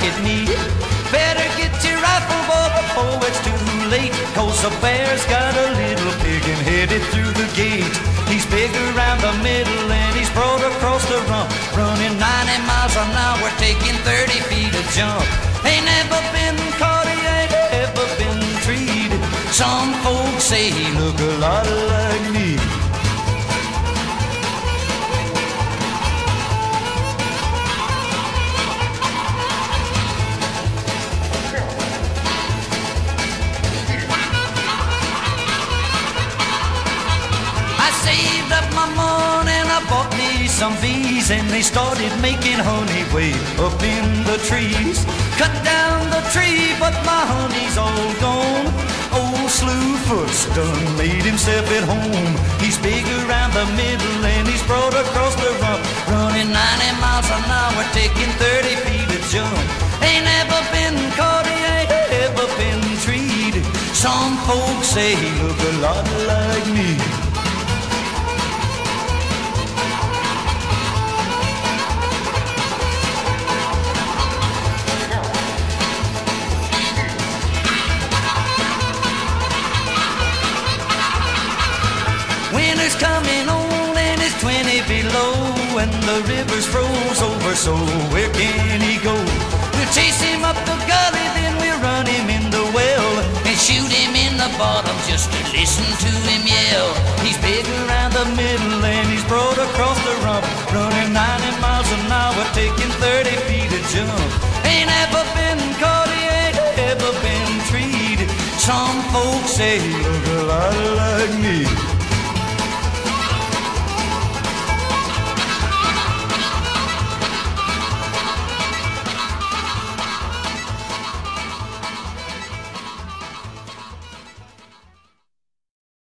at me. Better get your rifle, boy, before it's too late, 'cause the bear's got a little pig and headed through the gate. He's big around the middle and he's broad across the rump, running 90 miles an hour, taking 30 feet a jump. Ain't never been caught, he ain't ever been treated. Some folks say he look a lot like me. Saved up my money and I bought me some bees, and they started making honey way up in the trees. Cut down the tree, but my honey's all gone. Ole Slew Foot's done made himself at home. He's big around the middle and he's broad across the rump, running 90 miles an hour, taking 30 feet a jump. Ain't never been caught, he ain't ever been treated. Some folks say he look a lot like me. Winter's coming on and it's 20 below, and the river's froze over, so where can he go? We'll chase him up the gully, then we'll run him in the well, and shoot him in the bottom just to listen to him yell. He's big around the middle and he's broad across the rump, running 90 miles an hour, taking 30 feet a jump. Ain't ever been caught, he ain't ever been treated. Some folks say he look a lot like me.